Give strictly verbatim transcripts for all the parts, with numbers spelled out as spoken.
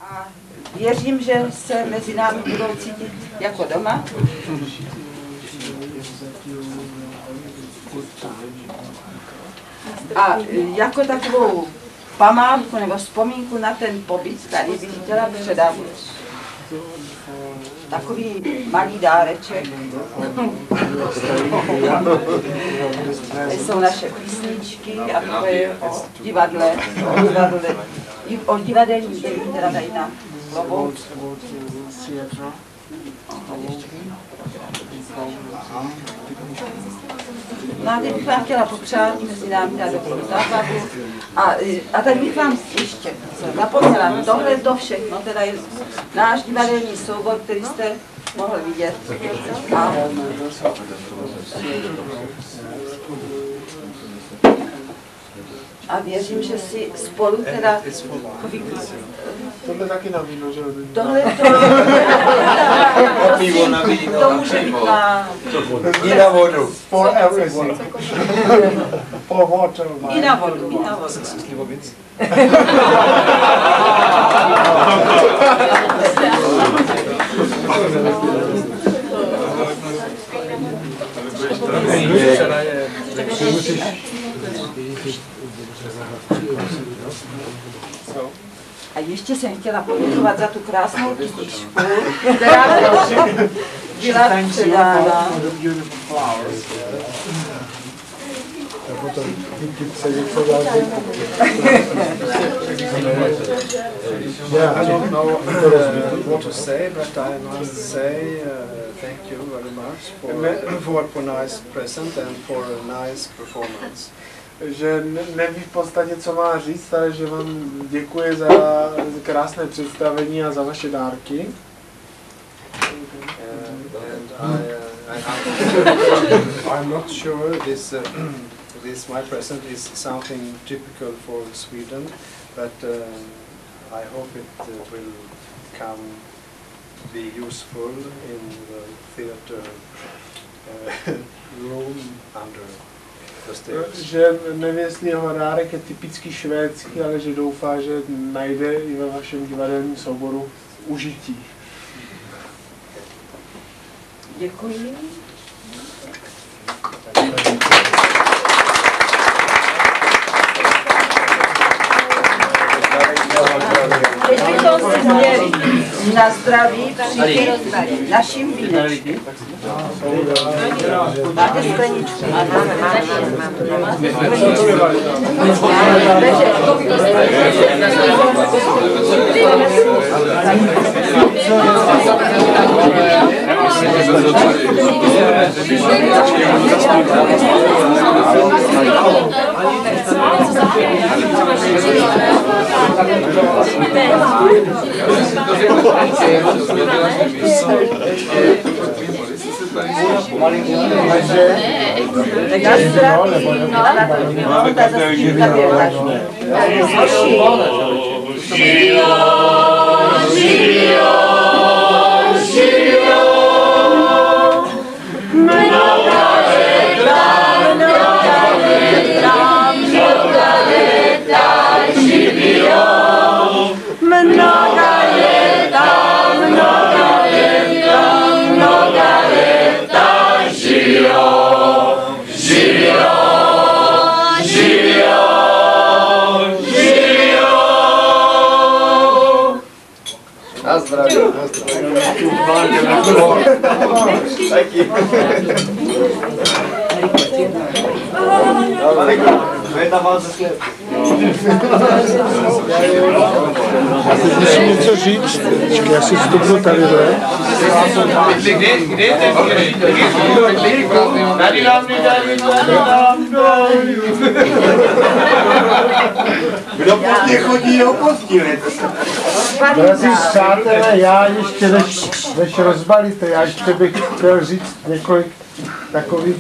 A věřím, že se mezi námi budou cítit jako doma. A jako takovou památku nebo vzpomínku na ten pobyt tady bych chtěla předat takový malý dáreček. Tady jsou naše písničky a to je o divadle, o divadle, o divadelní dění, teda tady na klobouk. No a teď bych vám chtěla popřát mezi námi na dobrou zábavu. A, a tak bych vám ještě zapomněla, tohle to všechno, teda je náš divadelní soubor, který jste mohl vidět. A, a věřím, že si spolu teda... Tohle taky na víno, že? Tohle to... Pivo na víno, to může být na... I na vodu. For everything. For water. I na vodu, i na vodu. Slivovic. A ještě jsem chtěla poděkovat za tu krásnou knížku, která byla předána. Yeah, I don't know uh, what to say, but I must say uh, thank you very much for, for, for nice present and for a nice performance. Že nevím v podstatě, co má říct, ale že vám děkuji za krásné představení a za vaše dárky. And I, uh, I'm not sure this, uh, this my present is something typical for Sweden, but uh, I hope it uh, will come be useful in the theater uh, room under. Že nevím, jestli jeho dárek je typický švédský, ale že doufá, že najde i ve vašem divadelním souboru užití. Děkuji. Teď bychom si měli na zdraví přijít našim vínem. Máte skleničku? Na zdraví. Taky. Vy tam máte sklep. Musím něco říct, já si vstupnu tady, ne? Kde, kde je ten tady nám nedají, tady nám dají. Kdo pozdě chodí, ho pozdílet. Drazí přátelé, já ještě než, než rozbalíte, já ještě bych chtěl říct několik takových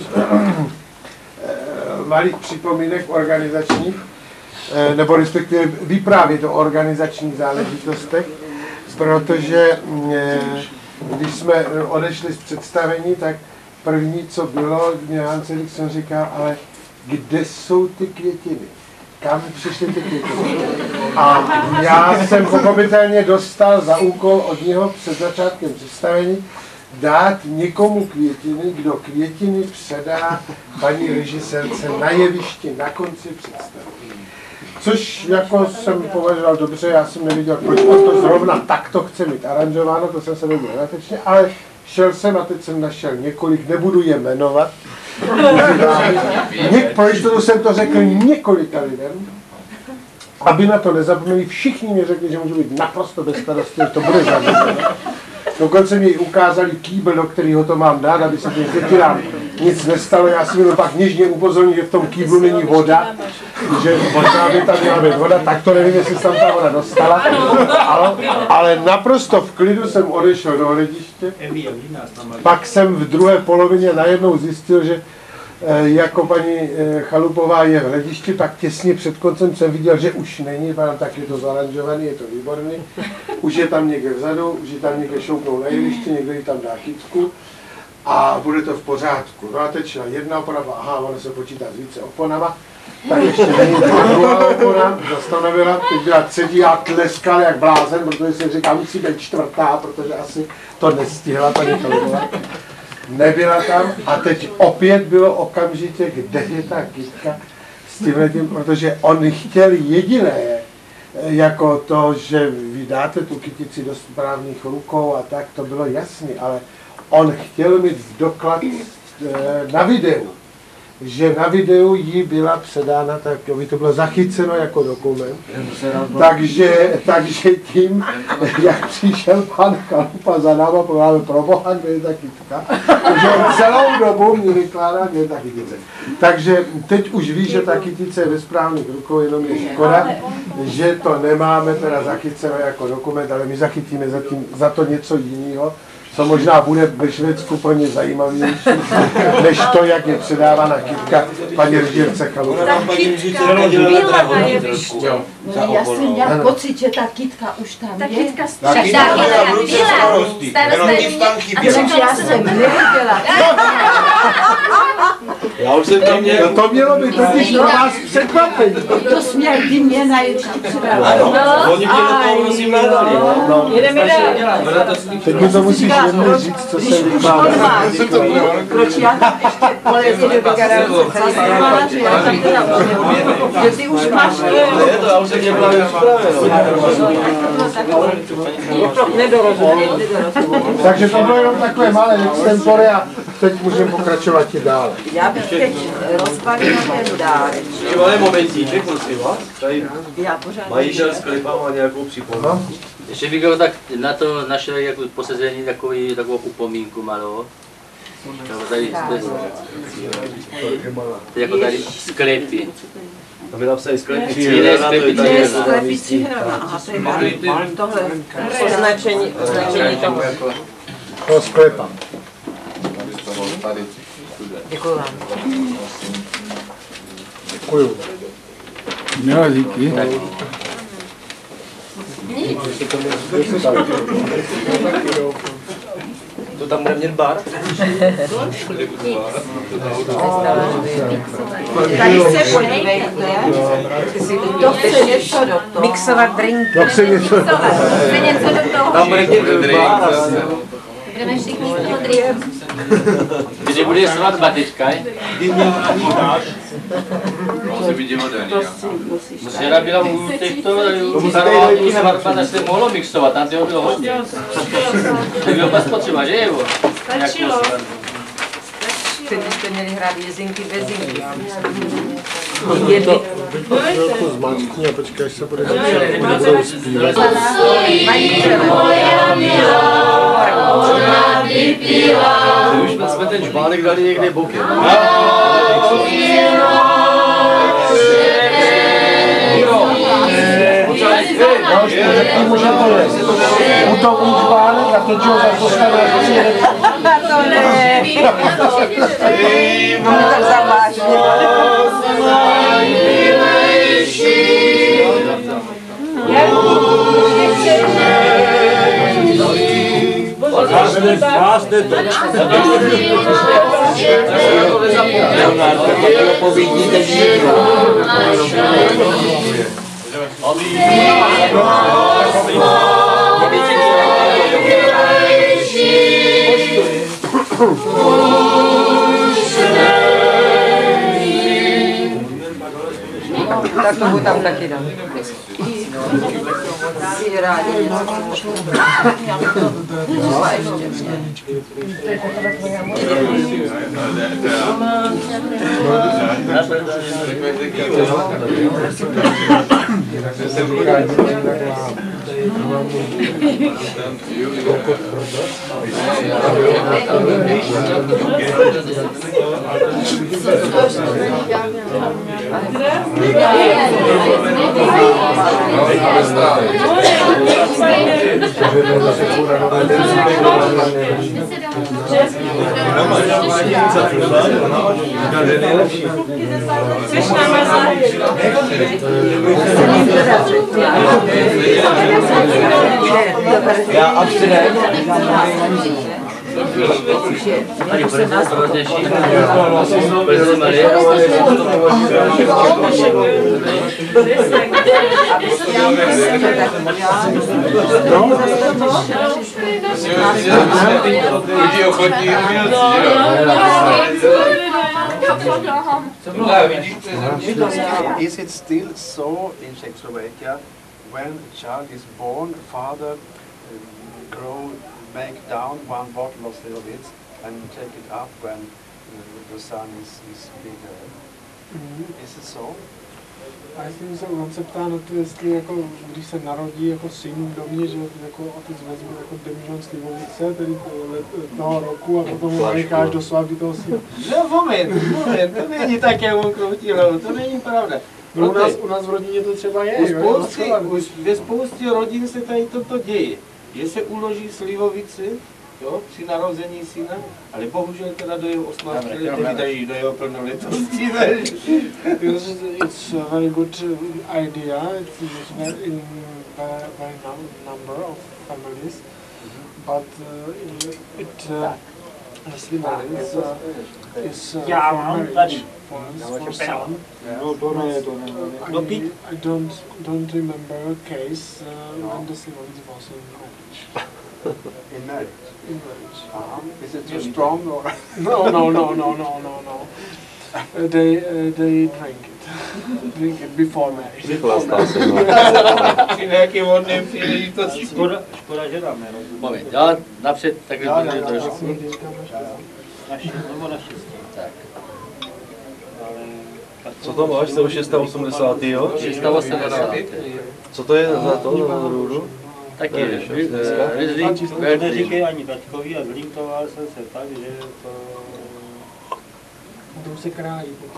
malých připomínek organizačních, nebo respektive vyprávět o organizačních záležitostech, protože když jsme odešli z představení, tak první, co bylo, mě Hancelik jsem říkal, ale kde jsou ty květiny? kam přišly ty květiny. A já jsem pochopitelně dostal za úkol od něho před začátkem představení dát někomu květiny, kdo květiny předá paní režisérce na jevišti na konci představení. Což jako jsem považoval dobře, já jsem neviděl, proč on to zrovna takto chce mít aranžováno, to jsem se nevěděl dodatečně, ale šel jsem a teď jsem našel několik, nebudu je jmenovat. Pro jistotu jsem to řekl několika lidem, aby na to nezapomněli. Všichni mi řekli, že můžu být naprosto bez starosti, že to bude zařízeno. Dokonce mi ukázali kýbl, do kterého to mám dát, aby se těm květinám nic nestalo. Já si byl pak něžně upozornil, že v tom kýblu není voda, že možná by tam měla být voda, tak to nevím, jestli se tam ta voda dostala. Ale, ale naprosto v klidu jsem odešel do hlediště. Pak jsem v druhé polovině najednou zjistil, že jako paní Chalupová je v hledišti, tak těsně před koncem jsem viděl, že už není, tak je to zaranžovaný, je to výborný. Už je tam někde vzadu, už je tam někde šoupnou na jevišti, někdo jí tam dá kytku a bude to v pořádku. No a teď šla jedna opona, aha, ona se počítá s více oponama, tak ještě není druhá opona, zastanovila, teď byla třetí a tleskal jak blázen, protože jsem říkal, musí být čtvrtá, protože asi to nestihla paní Chalupová. Nebyla tam a teď opět bylo okamžitě, kde je ta kytka s tímhletím, protože on chtěl jediné, jako to, že vy dáte tu kytici do správných rukou a tak, to bylo jasný, ale on chtěl mít doklad na videu, že na videu jí byla předána, tak aby to bylo zachyceno jako dokument. Takže, takže tím, jak přišel pan Chalupa za náma, povedal, pro boha, kde je ta kytka, že on celou dobu mi vykládá, kde je ta kytice. Takže teď už ví, že ta kytice je ve správných rukou, jenom je škoda, že to nemáme teda zachyceno jako dokument, ale my zachytíme za, tím, za to něco jiného, co možná bude ve Švédsku pro ně zajímavější, než to, jak je předávána kytka paní režisérce Chalupové. Ta kytka byla na jevišti. Já jsem měl pocit, že ta kytka už tam Ta je. kytka Ta kytka byla v ruce starosty, jenom nic tam chybělo. Takže já jsem neviděla. Já už jsem tam měl. No to mělo být totiž pro vás překvapení. To směl ty mě na jevišti předávat. Oni mě do toho prosím nadali. Jedeme dál. Teď mi to musíš jemně říct, co jsem vykládal. Proč já tam ještě polezu do garance zasmála, že já tam teda už nebudu. Že ty už máš Je to, já už jsem mě právě nedorozumění. Takže to bylo jenom takové malé extempory a teď můžeme pokračovat i dále. Já bych teď rozbalila ten dárek. Ještě malý momentíček, prosím vás. Tady Já pořád majitel sklepa má nějakou připomínku. Ještě bych tak na to našel jako posezení takový, takovou upomínku malou. Tady, jako tady sklepy. Tam je napsaný sklepy. Jiné sklepy, to je sklepicí hrana. Aha, to je tohle. Označení, označení toho. To sklepa. Děkuji vám. Děkuju. No, díky. To tam bude mět bar? Tady se podívejte. To chce něco do toho. Mixovat drinky. To chce něco. Chce něco do toho. Tam bude mět bar. Budeme všichni z toho drinku. Kdy bude svatba teďka? Musí být divadelní. Včera byla u těchto svatba, tak se mohlo mixovat, tam toho bylo hodně. Tak byl pas potřeba, že jo? Stačilo. Teď byste měli hrát jezinky, vezinky. To trochu zmáčkni a počkej, až se bude budou zpívat. Už jsme ten žbánek dali někde bokem. U toho účbánek a teď ho zase dostane a přijede. To ne. Ono tak zavážně. Vás jde to. Leonardo, povídníte Tak to tam taky dám. Je rádi Já abstinent. Ani bude nás rozděší. Bez Marie. Lidi ochotní umělci, Is it still so in Czechoslovakia when a child is born, the father um, grow, make down one bottle of Slivovic and take it up when uh, the son is, is bigger? Is it so? A jestli se on se ptá na to, jestli jako, když se narodí jako syn do mě, že jako otec vezme jako demižon Slivovice, tedy toho roku a potom ho necháš do svatby toho syna. No moment, moment, to není tak, jak on kroutí hlavu, to není pravda. No, u, nás, u nás v rodině to třeba je, U jo, spousty, jo, už ve spoustě rodin se tady toto děje. Že se uloží slivovici, jo, při narození syna, ale bohužel teda do jeho osmnácti let, tedy do jeho plnoletosti. It's a very good idea. It's used in a very number of families, but uh, it uh, Slivovic uh, is uh, for marriage, for, for son. I, I don't don't remember a case uh, when the Slivovic was in marriage. In marriage? In marriage. Uh-huh. Is it too strong or? No, no, no, no, no, no, no. Uh, they uh, they drink it, drink it before marriage. Při nějakým vodném příležitosti. Škoda, škoda, že dáme. Moment, já napřed takhle budu trošku. Tak. Co to máš, jste šest set osmdesát, jo? šest set osmdesát. Co to je za to, za růdu? Taky, Rizlík, Neříkej ani taťkový a zlinkoval jsem se tak, že to... Budou se krájí potom.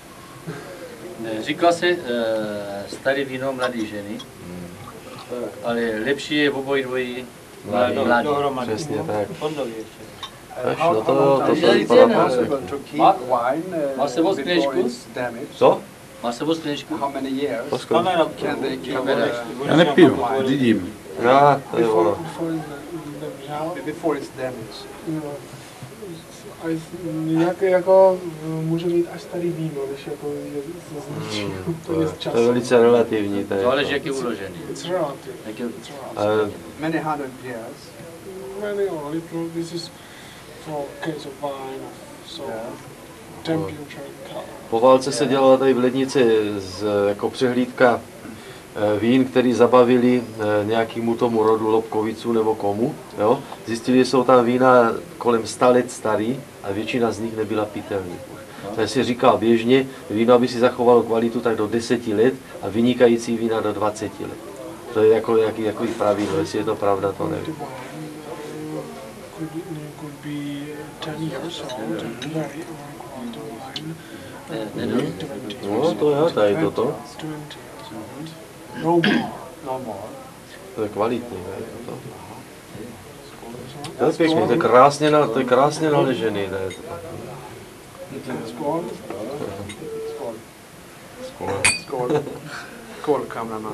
Říkal se starý víno mladý ženy, ale lepší je obojí dvojí mladý. Přesně tak. Fondový ještě. Až no to, to jsou vypadá. Má sebou skněčku? Co? Má sebou skněčku? How many years Poskoj. can they keep Já nepiju, vidím. Já, to je ono. before it's damaged? Nějak jako může být až starý víno, když jako je se zničí. Hmm, To to, je je, z to je času. velice relativní. To je Záleží, jak je uložený. It's relative. Jak je- It's relative. Ale Many hundred years. Many or little. This is for case of wine, so temperature and color. po válce se dělala tady v Lednici z, jako přehlídka eh, vín, který zabavili eh, nějakému tomu rodu Lobkoviců nebo komu. Jo? Zjistili, že jsou tam vína kolem sta let starý a většina z nich nebyla pitelný. To si říká běžně, víno, aby si zachovalo kvalitu, tak do deseti let a vynikající vína do dvaceti let. To je jako jaký, jaký pravidlo, jestli je to pravda, to nevím. Could, could be ten years old and very quality wine. Ne, ne, No to jo, tady toto. twenty years old. No more. No more. To je kvalitní, ne? Toto. To je pěkný, to je krásně, na, to je krásně naležený. Ne? Skål. Skål. Skål. Skål. Skål, kameraman.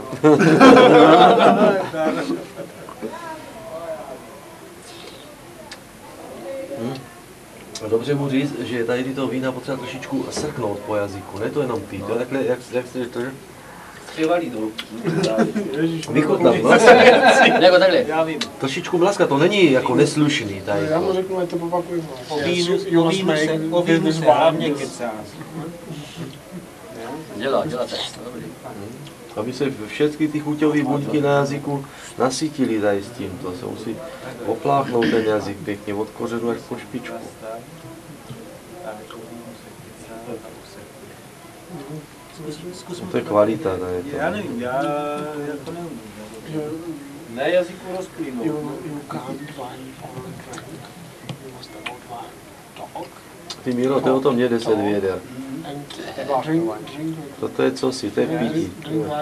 Dobře mu říct, že tady tyto vína potřeba trošičku srknout po jazyku, ne to jenom pít, jo? Takhle, jak, jak jste to, převalí dolů. Vychutnat, no. Jako takhle. Já vím. Trošičku mlaska, to není jako neslušný tady. Já mu řeknu, ať to popakujeme. O vínu, o vínu se, o vínu se hlavně kecá. Dělá, dělá tak. Dobrý. Aby se všechny ty chuťové buňky na jazyku nasytily tady s tím. To se musí opláchnout ten jazyk pěkně od kořenu až po špičku. No to je kvalita, tady. Já nevím, já jako nevím. Na jazyku rozklínou. Ty Míro, to je o tom mě deset věder. Toto je cosi, to je pití.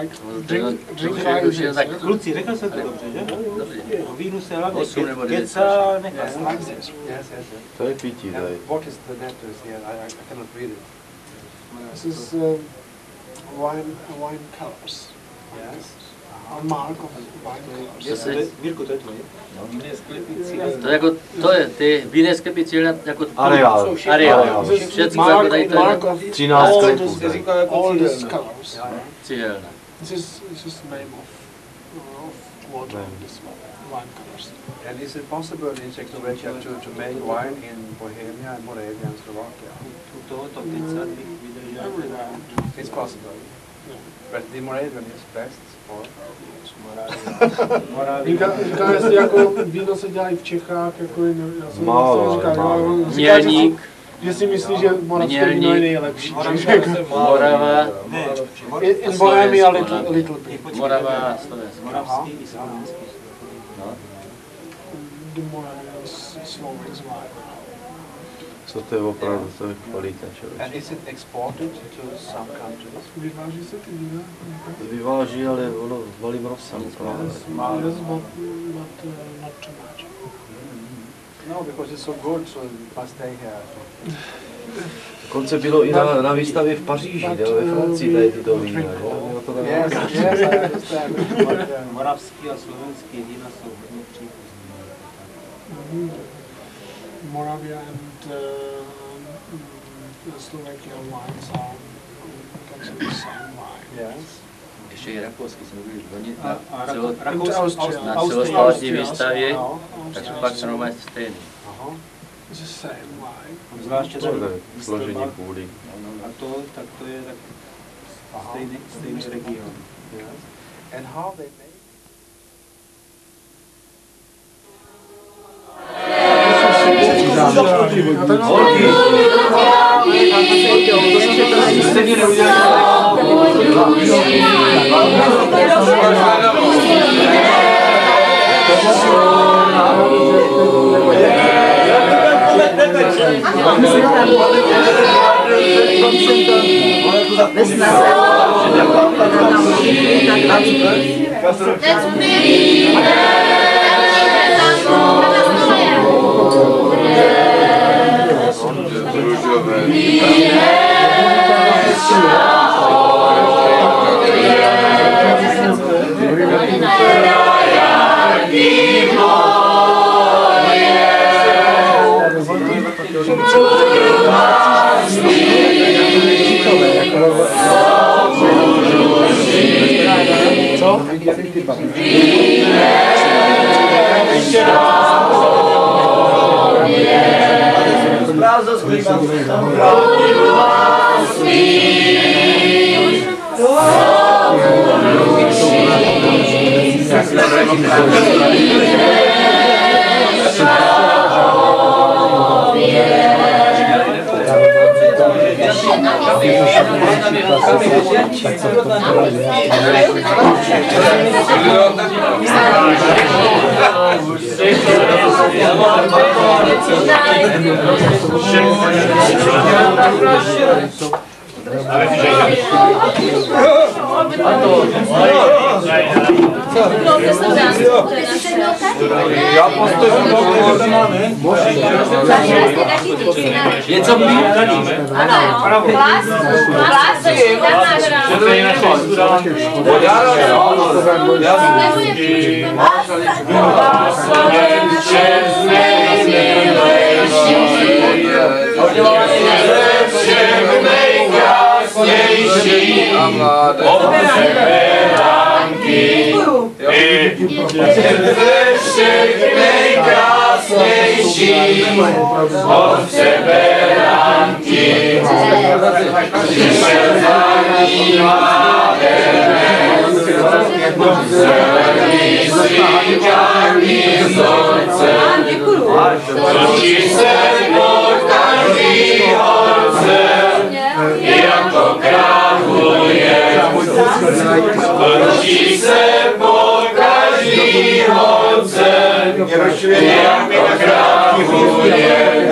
Kluci, řekl jsem to dobře, že? O vínu se hlavně kecá, nechá slanci. To je pití tady. What is the letters here? I, I cannot read it. This is uh, wine, wine colors. Yes. A mark of wine colors. Mirko, to je tvoje? Víné sklepici. To je jako, to je, ty víné sklepy cíle jako... Areál. Areál. Všechno jako tady to je třináct sklepů. Oldest colors. cíhelné. This is this is the name of of water of this wine colors. And is it possible in Czechoslovakia to, to make wine in Bohemia and Moravia and Slovakia? Tohoto kecá bych vydržel. It's possible. But the Moravian is best for... Říká, říká, jestli jako víno se dělá i v Čechách, jako jen, já jsem Málo, říkal, málo. jo, říká, že, si, Mělník. že si myslí, že moravské víno je nejlepší. Morava. In, in Bohemia a little, little bit. Morava a Slovensko. Moravský i slovenský. The Moravian is Slovaks wine. Co to je opravdu, to je kvalita, člověk. And is it exported to some countries? Vyváží se ty vína? Vyváží, ale ono v malým rozsahu právě. Yes, but, but uh, not too much. No, because it's so good, so it must stay here. Dokonce bylo i na, na výstavě v Paříži, ne, ve Francii, tady tyto vína. Jo? To Yes, yes, I understand. But, um, Moravský a slovenský vína jsou hodně příbuzné. Moravia and uh, Slovakia wines are actually the same wine. yes. Ještě i rakouský jsme byli loni A, na, a celo, Rakouský, na Austria, celostátní výstavě, No. takže pak jsou normálně stejný. Uh-huh. It's the same wine. zvláště To ten je složení půdy. A to, tak to je tak stejný, stejný region. Yes. And how they make Já postavím je co mít? Ano, klas, klas, To je naše. A mládež. Ze všech nejkrásnější, od tebe dám ti. Zelený mládenec, zelený stříkaný vzorce, točí se po každý holce, jako krávuje. Točí se po každý holce, jako krávuje.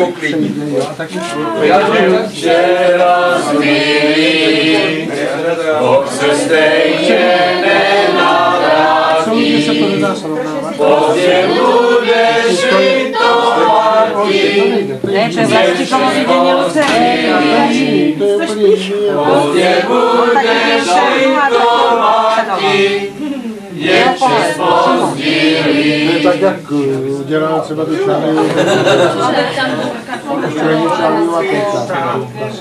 Včera zmílí, holce stejně nenavratí, pozdě budeš litovat ti. Ne, to je vlastníkovo vidění Lucerny. Pozdě budeš litovat ti, jen se pozdílí. Tak jak dělá třeba ty čáry, čáry a kouká.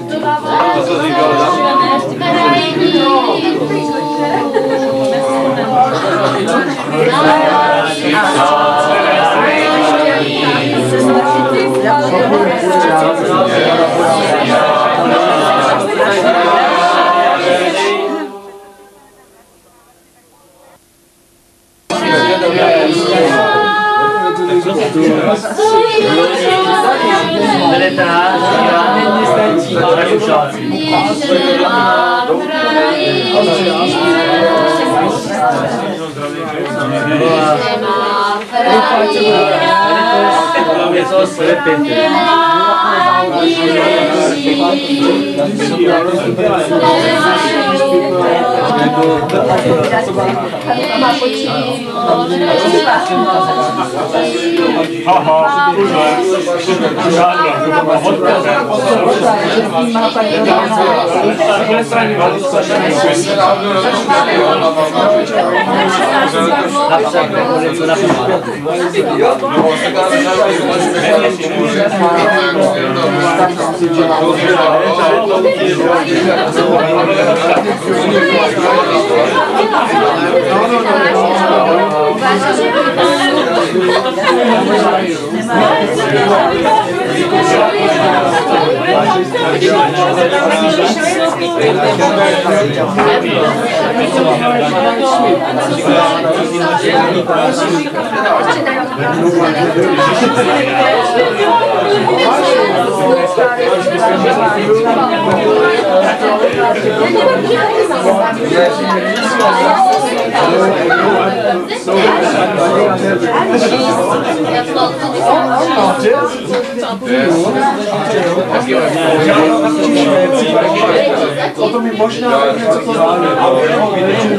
O to mi možná něco to zvládne, ale jeho většinu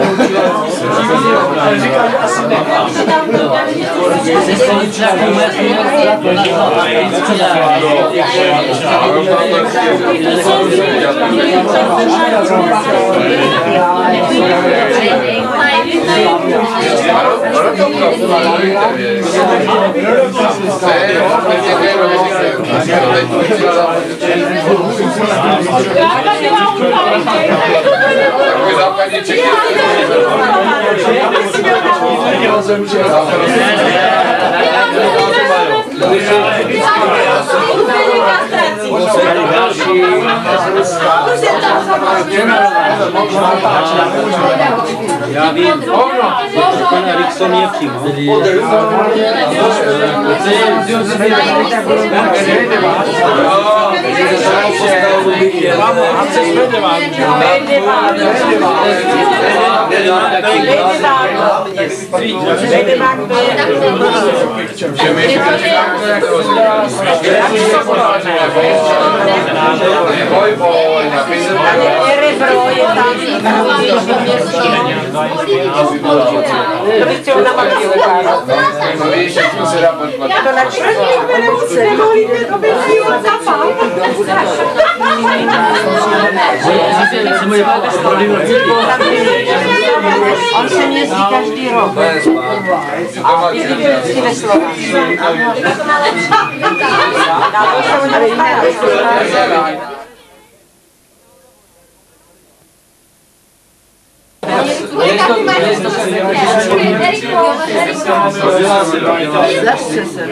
ale říkám, že asi ne. Já vím, pana Rickson je přímo. To bych chtěl na Matěju ukázat. To na čtyři nemohli mě to být život zapal. On se jezdí každý rok. A i vždycky ve Slovensku. Ale jiné Zastře se.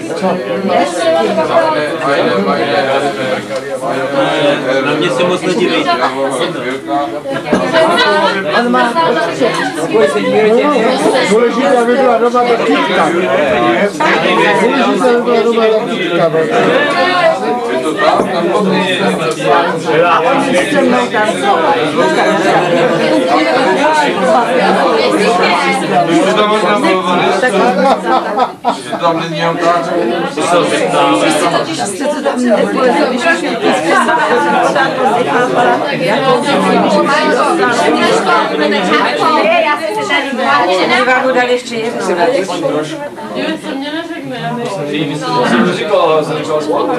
Na mě se moc nedívejte. On má prostě. Důležité, aby byla doma do kytka. Důležité, aby byla doma do kytka. A on si se mnou tancoval. Tam není otázka. Jste to tam nepolezli, když už mě pískala, já jsem třeba to nechápala, jak to já mu dali ještě jednou. Jo, co mě neřekne, já nevím. Já jsem říkal, já jsem říkal spolu.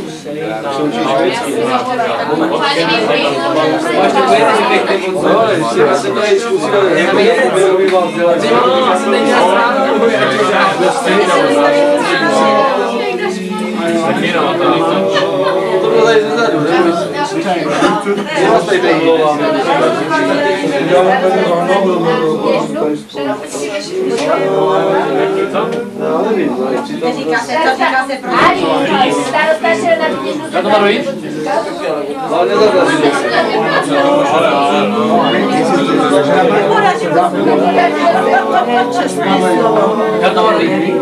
To bylo tady zezadu, ne? Já vás tady promlouvám. Říká se, co říká se pro mě. Starosta šel na mě. Já to mám jít? Ale nezadrží se. Já to mám jít.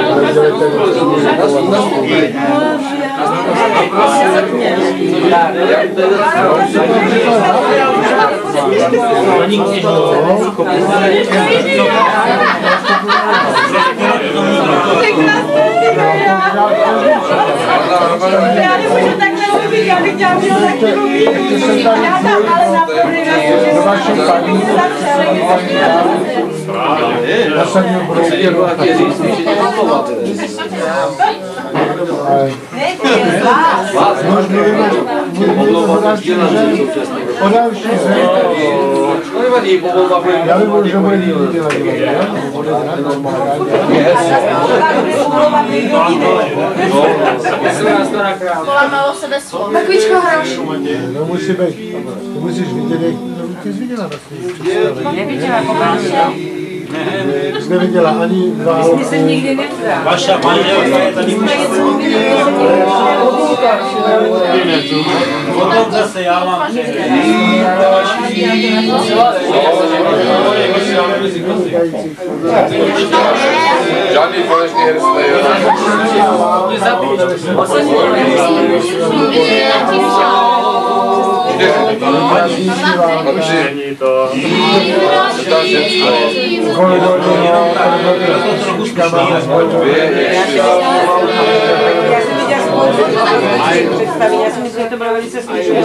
Já nemůžu takhle mluvit, já bych chtěla mluvit taky mluvit. Já tam ale na první Já jsem měl brouky. O další zem. Já bych byl, že bude líbit dělat. Polamalo se bez slov. Takovýčko hrošu. No musí být. To musíš vidět, jak ty jsi viděla vlastně. Neviděla, pomášel. Jsi neviděla ani válku. Ty jsem nikdy neviděla. Vaša manželka je tady už. Potom zase já mám Žádný falešný herství. Není to. Já si myslím, že to bylo velice smíšené.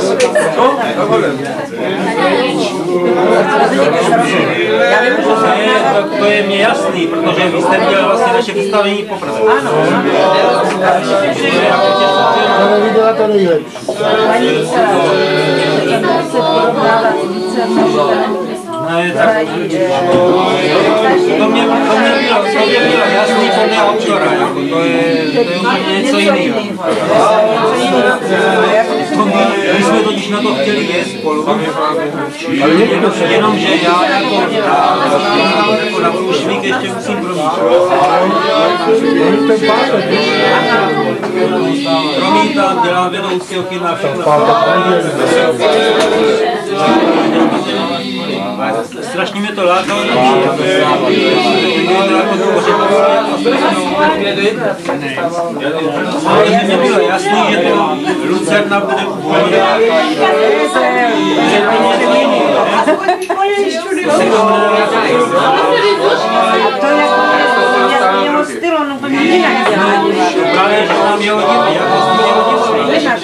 To je mě jasný, protože vy jste viděli vlastně naše představení poprvé. Ano. Ale viděla to nejlepší. Se porovnávat více Ne, tak to mě, to mě bylo, to mě bylo jasný podle autora, jako to je, to je úplně něco jiného. My jsme totiž na to chtěli jet spolu, jenomže já jako, jako na průšvík ještě musím promítnout. Promítám, dělám vedoucího kina, všechno. Strašně mě to lákalo, ale mě bylo jasný, že to Lucerna bude úplně jeho styl, on úplně jinak dělá. právě, že nám jeho divný, jako jsme jeho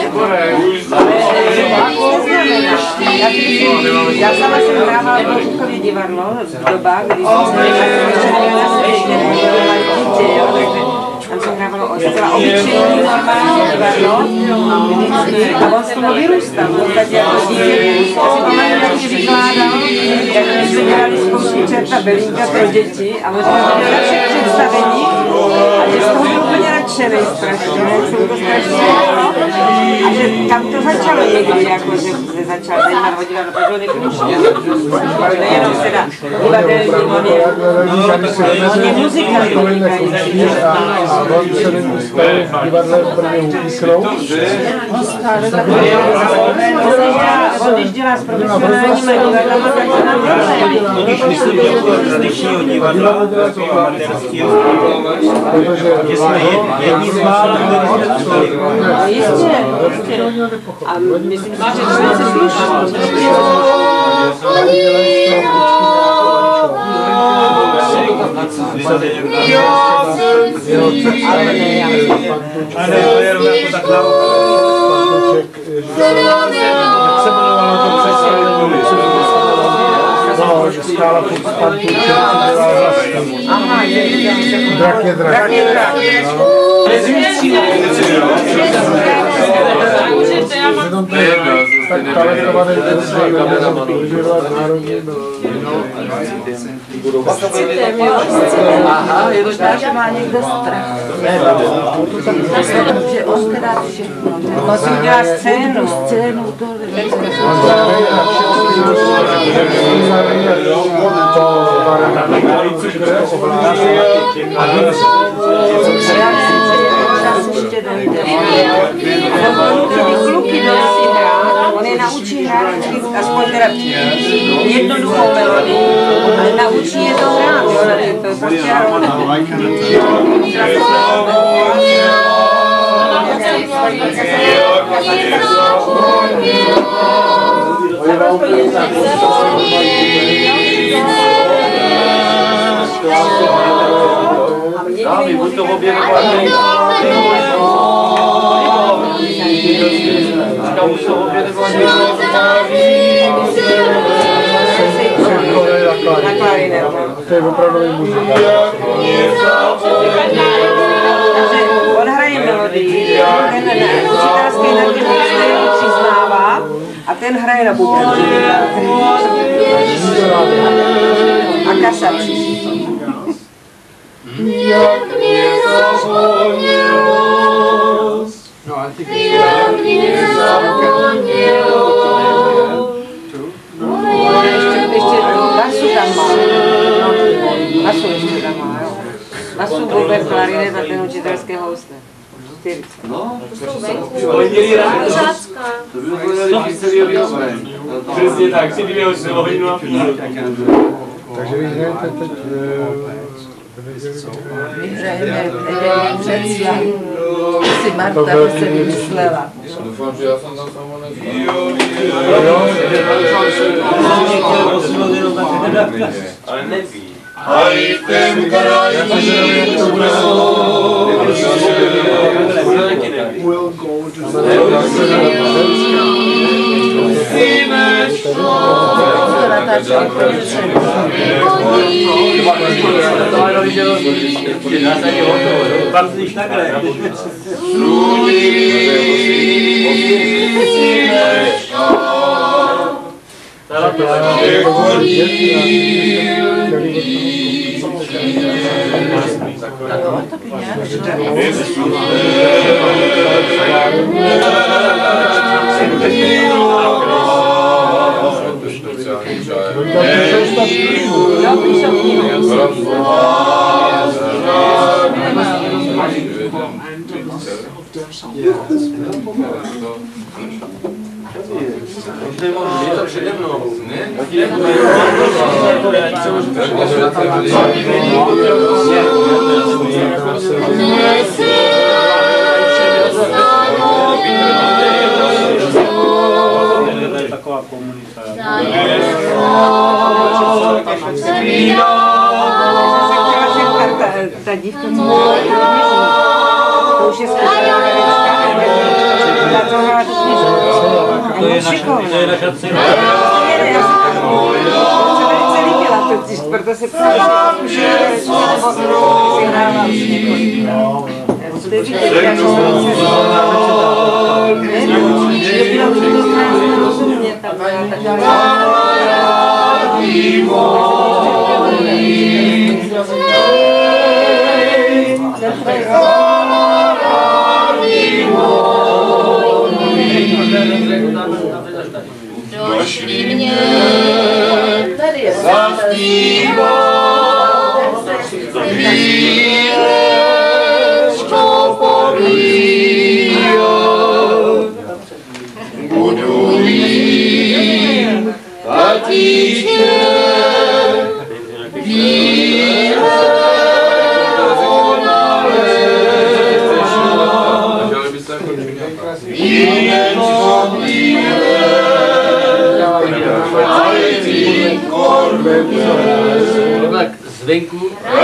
divný. Já sama jsem hrávala v Božíkově divadlo v dobách, kdy jsem se večerně na světě, dítě, jo, takže tam jsem hrávala zcela obyčejný normální divadlo a on z toho vyrůstal, v podstatě jako dítě vyrůstal. Já si pamatuju, jak mi vykládal, jak my jsme dělali spoustu čerta Belinka pro děti a možná, že měl na všech představeních a že z toho byl úplně nadšenej strašně, jak jsou to strašně a že tam to začalo někdy, jako že se začal zajímat o divadlo, protože on je krušný. Nejenom teda divadelní, on je, on je muzikální vynikající. A on se nevystane v divadle v Brně umíknout. On když dělá s profesionálníma divadlama, tak se nám dělá. Když myslím, že z dnešního divadla, jako amatérského, že jsme jedni z mála, kteří jsme dostali. Jistě, jistě. A myslím, že to se sluší. Ale ne, já myslím. A ne, to je jenom jako taková jak se jmenovalo to představení? No, že stála pod Pantuček, Aha, je, Drak je drak. Drak je drak. Jenom to je tak talentovaný, že se využívat národně. Aha, je to tak, že má někdo strach. Že on teda všechno. On si udělá scénu. Scénu, to Kluky nosí hrát, on je naučí hrát aspoň teda jednoduchou melodii, ale naučí je to hrát, jo, to je prostě Dámy, buď to obědování. Říkám, už to obědování. na klarinet. To je opravdový mužik. Takže on hraje melodii, ten učitelský nadměr přiznává a ten hraje na buben. A kasací. Jak mě zapomněl, jak mě zapomněl. Ještě, ještě basu tam má. Basu ještě tam má, jo. Basu, buben, klarinet a ten učitelský housle. No, ale měli rád. to bylo celý vyhovorení. Přesně tak, si dvě hodinu a půl. Takže vy hrajete teď... My hrajeme představu. Si Marta se vymyslela. Doufám, že já jsem tam samo Ale neví. A i v tém kraji We'll go to Pan když takhle. Je to přede mnou, ne? Taková komunita. Ta dívka, co to už je zkušená herečka, ta co hrála tu knižku. To je naša dcera. Se velice líbila totiž, proto se ptala, že zkušená herečka, nebo si hrála už několikrát. To je vidět, jak to se že byla už to krásně rozumět, tak byla taková. pošli mě zavnívat. Chvílečko povídat, budu mít tatíček, chvíle onalečka, chvílečko Tak zvenku.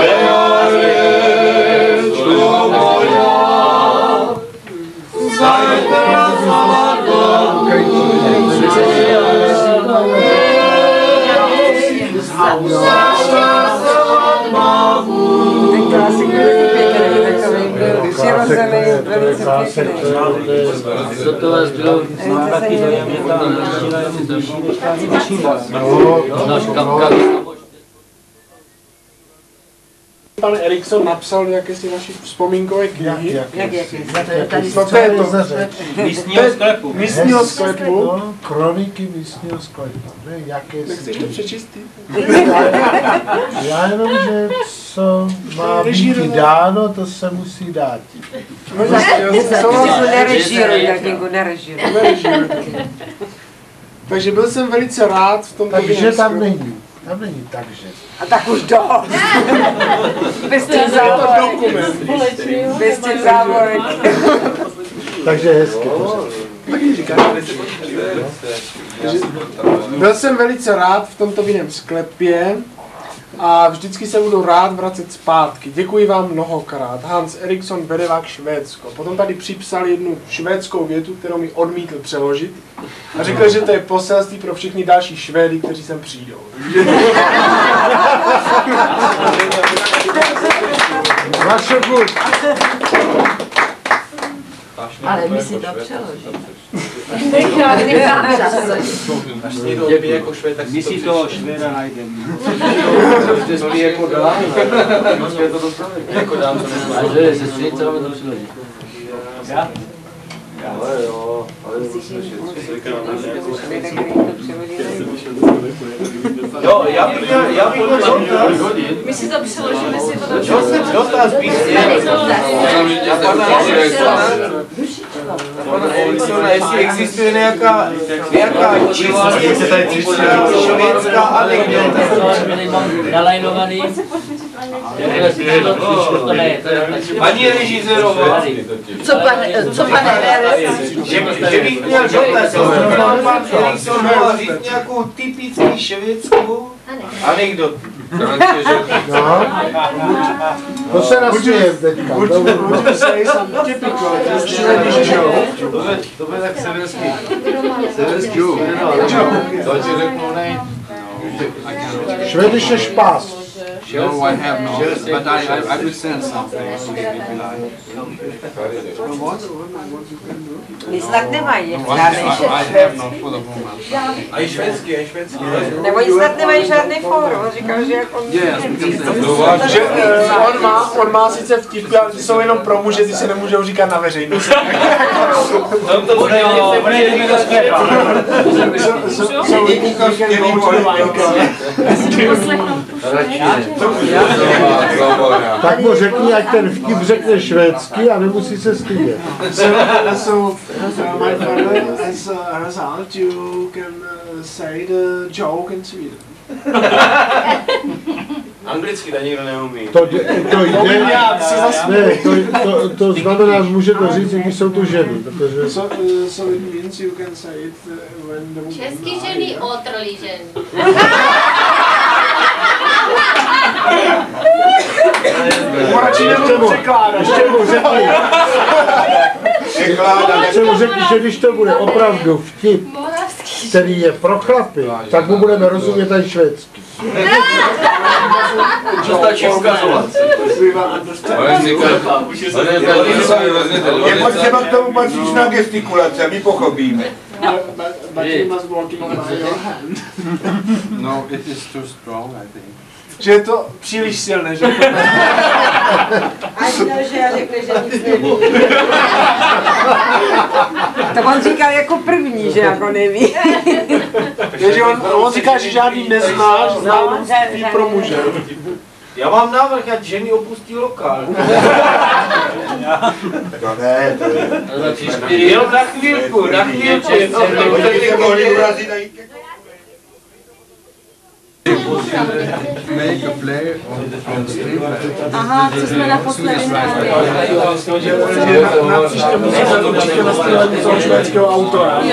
Ten klasik byl pěkný, takový byl přirozený, velice pěkný. Co to vás bylo? Taky dojem, že ta angličtina je blížší než ta němčina. Náš kapka. Pan Erikson napsal nějaké z těch vašich vzpomínkové knihy. Jak, jak, jak, No to je to. Místního sklepu. Místního sklepu. No, kroniky místního sklepu. Ne, jaké Nechceš to přečíst ty? Já jenom, že co má být dáno, to se musí dát. Nerežíruj, Tatínku, nerežíruj. Takže byl jsem velice rád v tomto Takže tam není. Tam není takže. A tak už dost. Bez těch závorek. Bez těch závorek. Takže hezky. Byl jsem velice rád v tomto vinném sklepě a vždycky se budu rád vracet zpátky. Děkuji vám mnohokrát. Hans Eriksson, Berevák, Švédsko. Potom tady připsal jednu švédskou větu, kterou mi odmítl přeložit a řekl, že to je poselství pro všechny další Švédy, kteří sem přijdou. Vašegut. Ale my si to přeložíme. Až si to odbije jako Švéd, tak My si toho Švéda najdeme. Ty spí jako dám. Jako dám to nezná. Ale se střenice máme to přiložit. Já? Ale jo, ale Jo, já bych měl, já bych měl dotaz. My si to přeložíme, si to tam Dotaz písně. Na pana Eriksona, jestli existuje nějaká, nějaká čistě švédská anekdota. Nalajnovaný. Paní režisérová, Co pane, co pane, že, že bych měl dotaz, jestli nám pan Erikson mohl říct nějakou typický švédskou anekdotu. No. To se nasměje teďka. Would you say some typical Swedish joke? To bude tak severský. Severský joke. To ti řeknu nej. Švediše špás. No, I have no, but I, I, I will send something. Nic tak nemají, I, I have no for the moment. A i švédsky, a i švédsky. nebo nic tak nemají žádný fórum, říkal, že jako... Že uh, on, má, on má sice vtipky, ale ty jsou jenom pro muže, ty se nemůžou říkat na veřejnosti. Tam to bude, bude jediný do sklepa. Jsou lidi, kteří go to Vajka. Tak mu řekni, ať ten vtip řekne švédsky a nemusí se stydět. So, so uh, my father, as a result, you can uh, say the joke in Sweden. Anglicky to nikdo neumí. To, to jde, ne, to, to, to znamená, může to říct, když jsou to ženy, protože... So, uh, so it means you can say it uh, when the woman... Český ženy, otrlý ženy. Radši nebudu překládat. Ještě mu řekni, ještě mu řekni, že když to bude opravdu vtip, který je pro chlapy, tak mu budeme rozumět aj švédsky. To stačí ukazovat. Je potřeba k tomu patřičná gestikulace, my pochopíme. but he must walking by your hand. No, it is too strong, I think. Že je to příliš silné, že? Ani že já řekne, že nic neví. To on říkal jako první, že jako neví. Takže on, on říká, že žádný nezná, že zná jenom pro muže. Já mám návrh, ať ženy opustí lokál. No ne, to je... Jenom na chvílku, na chvílku. Make a play on stream. Aha, co jsme naposledy hráli. Na příště musíme to určitě nastřílet toho švédského autora.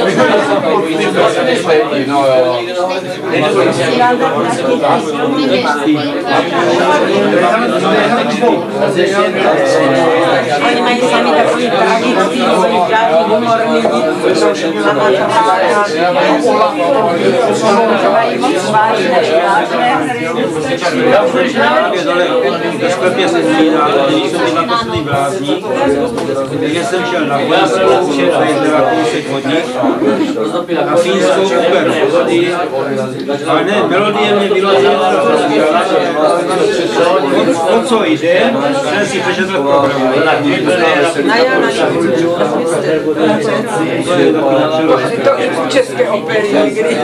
Oni mají sami takový tragický, zvláštní humor lidí, co jsou všichni na mají moc vážné, Já už právě dole ve sklepě se střídá, ale když jsem na poslední blázní, takže jsem šel na Polsku, včera byla kousek od nich, na Fínskou super melodii, ale ne, melodie mě vyložila, o co jde, jsem si přečetl program. Na Jana to i v české opery někdy.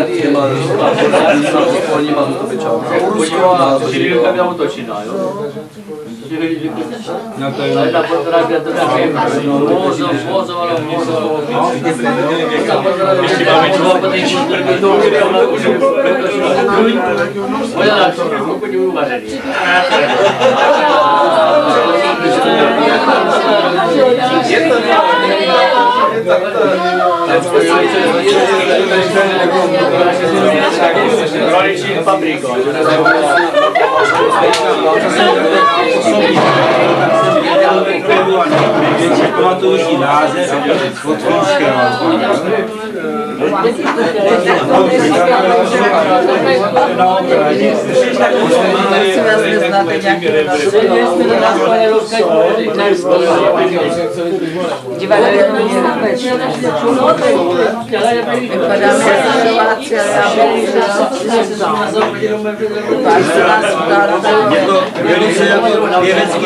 Civilka byla utočená, jo? No to je... Ale ta fotografia to také mozo, mozo, ale mozo. Ještě máme člo, protože to bude ona už možná na to, pokud je uvařený. Je to Kraličí papriko. Pamatuju si název od finského. Je to velice jako pěvecký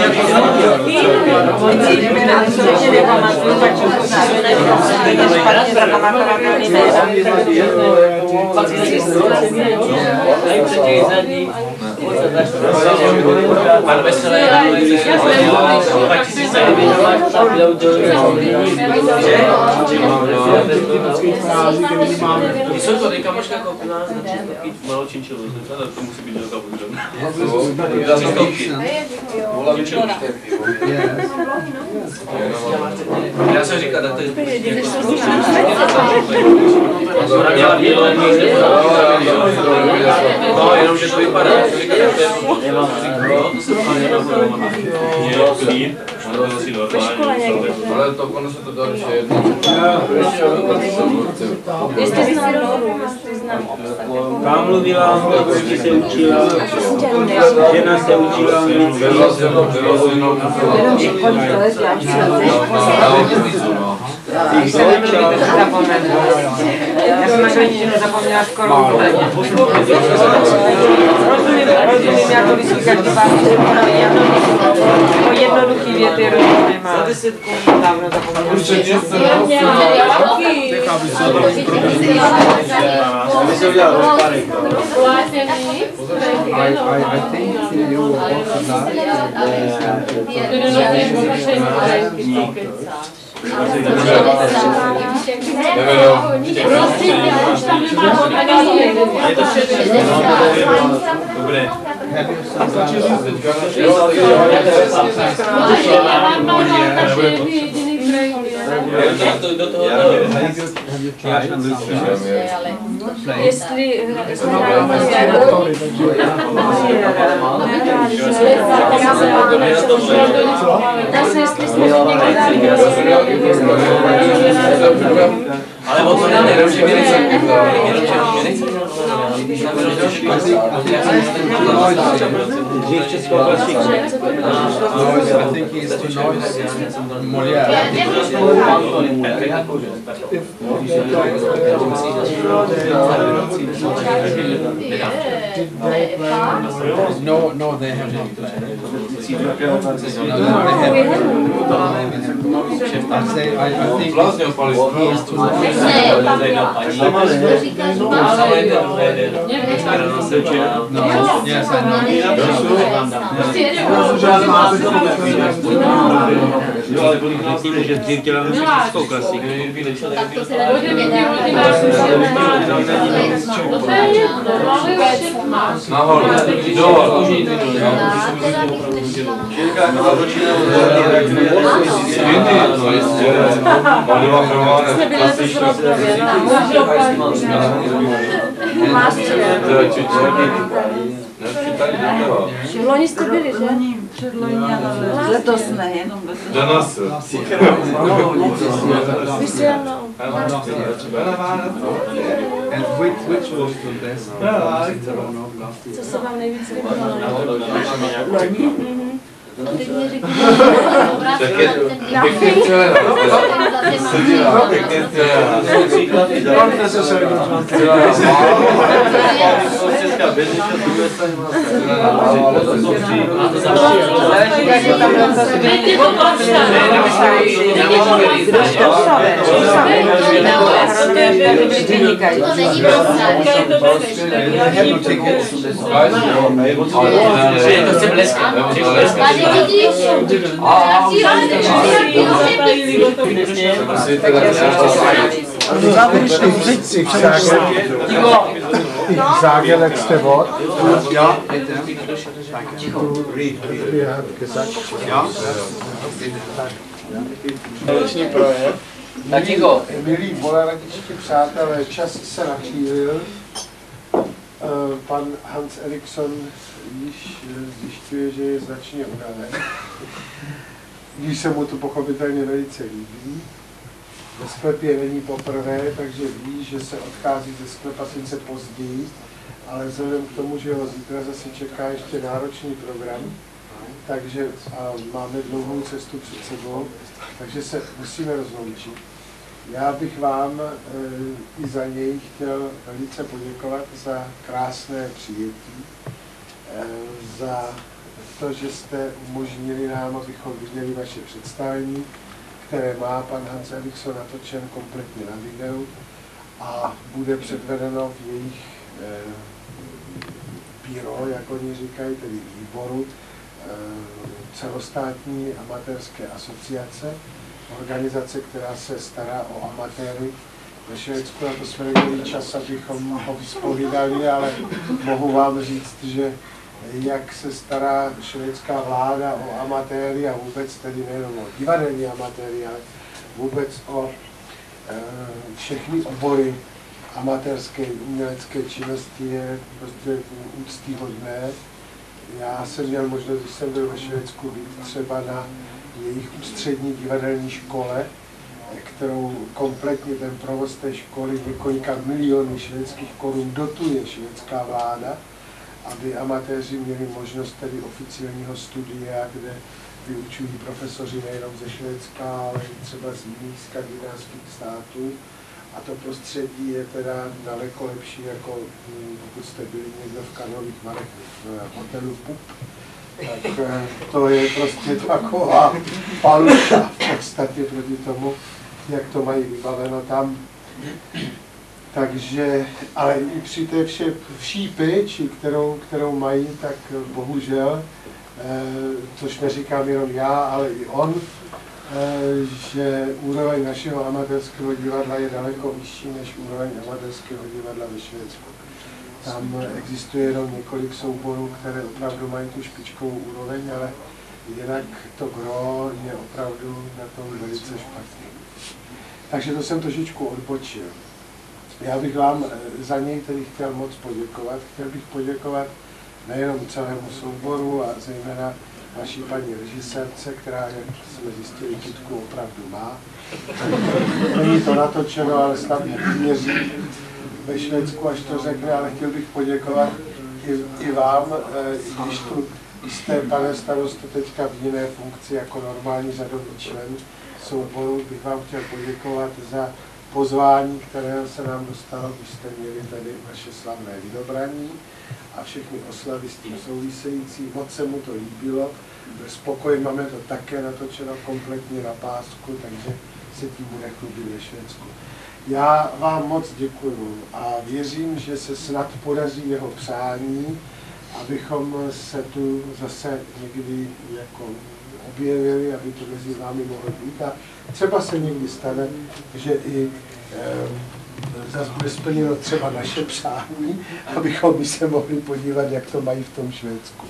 Pan Veselé, jsou to teďka možná koupila takový malou činčilu, to musí být velká budova. Já jsem říkal, to je no, jenom že to vypadá. Ale to ono se to dá ještě jedno. Jestli znám Noru, jestli znám obsah. Tam mluvila, když se učila, žena se učila. Jenom, že kolik let já už No, se nemluvit, to zapomenu. Já jsem naši angličtinu zapomněla skoro úplně. Rozumím, rozumím, jako když si každý pár jako jednoduchý věty rozumím, ale dávno zapomněla. I, I, I think you will also Dobré. Jestli zase jestli jsme někdy dali Ale o to nejde, jenom že mi nechce. Dřív českou klasiku. Noise, I think he is to noise. Molière. No, no, they have not played. No, they have. I say, I, I think he is to no, yes, I know. Jo, ale budu myslím, že dřív děláme českou klasiku. Tak to se dá Nahoru. Dole. Loni jste byli, že? Loni, předloni, ale letos ne, jenom letos. Do nosu. And which, which was the best? Co se vám nejvíce líbilo? Loni? Teď mi řekni, Tak je pěkně celé. Pěkně celé. Ich sage letzte Wort. Ja, bitte. Ja. Tatínko. Milí bolehradičtí přátelé, čas se nachýlil. Pan Hans Eriksson již zjišťuje, že je značně unaven. Když se mu to pochopitelně velice líbí. Ve sklepě není poprvé, takže ví, že se odchází ze sklepa sice později, ale vzhledem k tomu, že ho zítra zase čeká ještě náročný program, takže a máme dlouhou cestu před sebou, takže se musíme rozloučit. Já bych vám e, i za něj chtěl velice poděkovat za krásné přijetí, e, za to, že jste umožnili nám, abychom viděli vaše představení, které má pan Hans Eriksson natočen kompletně na videu a bude předvedeno v jejich e, bíro, jak oni říkají, tedy výboru e, celostátní amatérské asociace, organizace, která se stará o amatéry ve Švédsku. Na to jsme neměli čas, abychom ho vyspovídali, ale mohu vám říct, že jak se stará švédská vláda o amatéry a vůbec tedy nejenom o divadelní amatéry, ale vůbec o e, všechny obory amatérské umělecké činnosti je prostě úctyhodné. Já jsem měl možnost, když jsem byl ve Švédsku, být třeba na jejich ústřední divadelní škole, kterou kompletně ten provoz té školy několika milionů švédských korun dotuje švédská vláda, aby amatéři měli možnost tedy oficiálního studia, kde vyučují profesoři nejenom ze Švédska, ale i třeba z jiných skandinávských států. A to prostředí je teda daleko lepší, jako pokud jste byli někdo v Karlových Varech v hotelu Pup. Tak to je prostě taková paluša v podstatě proti tomu, jak to mají vybaveno tam. Takže, ale i při té vše, vší péči, kterou, kterou mají, tak bohužel, eh, což neříkám jenom já, ale i on, eh, že úroveň našeho amatérského divadla je daleko vyšší než úroveň amatérského divadla ve Švédsku. Tam existuje jenom několik souborů, které opravdu mají tu špičkovou úroveň, ale jinak to gro je opravdu na tom velice špatný. Takže to jsem trošičku odbočil. Já bych vám za něj tedy chtěl moc poděkovat. Chtěl bych poděkovat nejenom celému souboru a zejména naší paní režisérce, která, jak jsme zjistili, kytku opravdu má. Není to natočeno, ale snad měří ve Švédsku, až to řekne, ale chtěl bych poděkovat i, i vám, e, i když tu jste, pane starosto, teďka v jiné funkci jako normální řadový člen souboru, bych vám chtěl poděkovat za pozvání, které se nám dostalo, když jste měli tady naše slavné vydobraní a všechny oslavy s tím související. Moc se mu to líbilo, byl spokojen, máme to také natočeno kompletně na pásku, takže se tím bude chlubit ve Švédsku. Já vám moc děkuju a věřím, že se snad podaří jeho přání, abychom se tu zase někdy jako objevili, aby to mezi vámi mohlo být. A třeba se někdy stane, že i e, zase bude splněno třeba naše přání, abychom my se mohli podívat, jak to mají v tom Švédsku.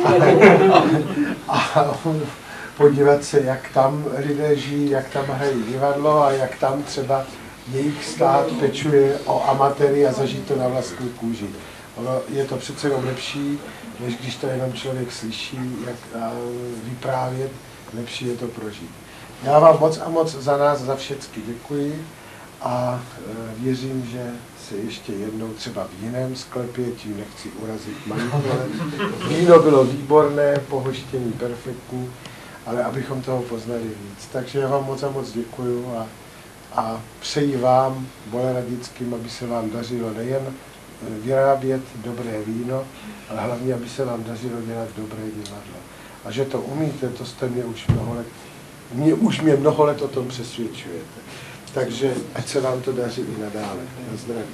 A, a podívat se, jak tam lidé žijí, jak tam hrají divadlo a jak tam třeba jejich stát pečuje o amatéry a zažít to na vlastní kůži. Ono je to přece jenom lepší, než když to jenom člověk slyší, jak vyprávět, lepší je to prožít. Já vám moc a moc za nás, za všechny děkuji a věřím, že se ještě jednou třeba v jiném sklepě, tím nechci urazit majitele. Víno bylo výborné, pohoštění perfektní, ale abychom toho poznali víc. Takže já vám moc a moc děkuju a, a přeji vám, Boleradickým, aby se vám dařilo nejen vyrábět dobré víno, ale hlavně, aby se vám dařilo dělat dobré divadlo. A že to umíte, to jste mě už mnoho let, mě, už mě mnoho let o tom přesvědčujete. Takže ať se vám to daří i nadále. Na zdraví.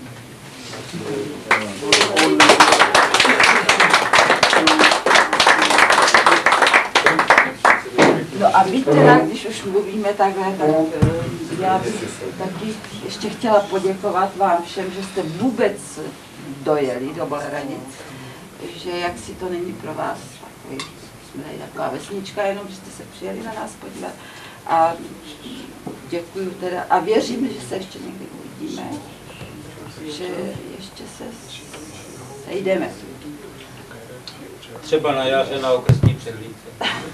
No a my teda, když už mluvíme takhle, tak já bych taky ještě chtěla poděkovat vám všem, že jste vůbec dojeli do Boleradic, že jak si to není pro vás takový, jsme tady taková vesnička, jenom že jste se přijeli na nás podívat. A děkuju teda a věřím, že se ještě někdy uvidíme, že ještě se sejdeme. Třeba na jaře na okresní přehlídce.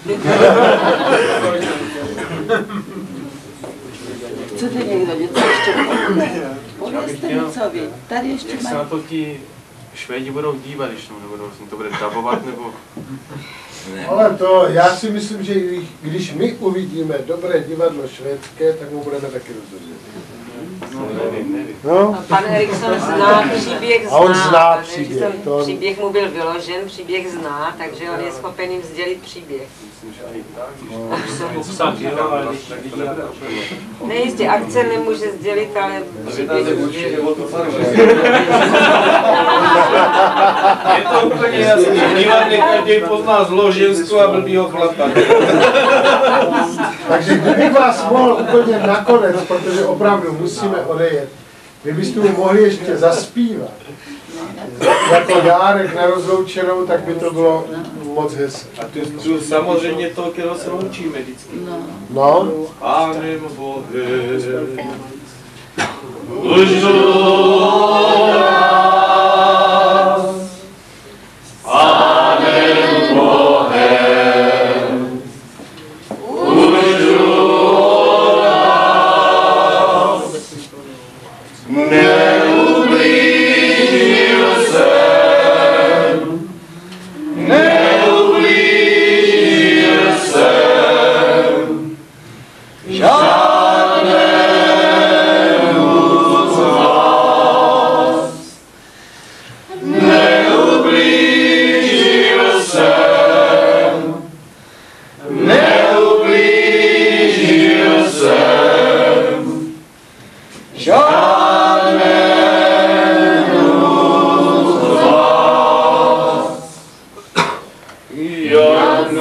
Chcete někdo něco ještě povězte něco vy. Tady ještě jak se na to ti Švédi budou dívat, když tomu nebudou, to bude dabovat, nebo... Ale to, já si myslím, že když my uvidíme dobré divadlo švédské, tak mu budeme taky rozumět. No, nevím, nevím. No? Pan Erikson zná příběh, zná. A on zná Pan příběh. Erikson, To on... Příběh mu byl vyložen, příběh zná, takže on je schopen jim sdělit příběh. Nejistě, akce nemůže sdělit, ale příběh. Je to úplně jasný. Divadle každý pozná zloženstvo a blbýho chlapa. Takže kdybych vás mohl úplně nakonec, protože opravdu musíme odejet, kdybyste mu mohli ještě zaspívat jako dárek na rozloučenou, tak by to bylo moc hezké. A to je samozřejmě to, kterého se loučíme vždycky. No. Pánem Bohem. Pánem Bohem. Neublížil jsem, neublížil jsem žádnému z vás. Neublížil jsem, neublížil jsem žádnému jak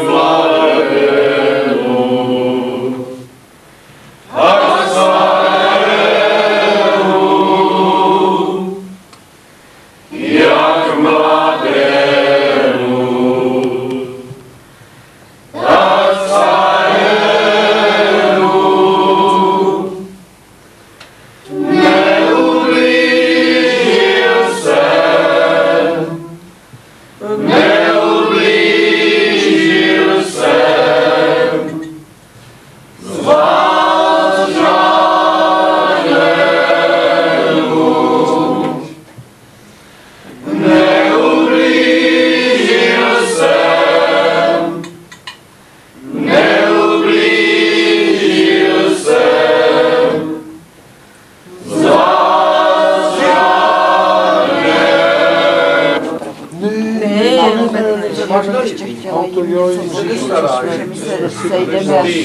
mladému, tak starému, jak mladému, tak starému, neublížil jsem, neublížil jsem já bych ještě chtěla jít něco říct, že my se sejdeme až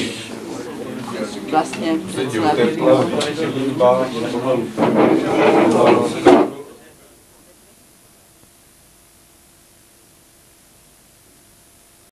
vlastně před celým.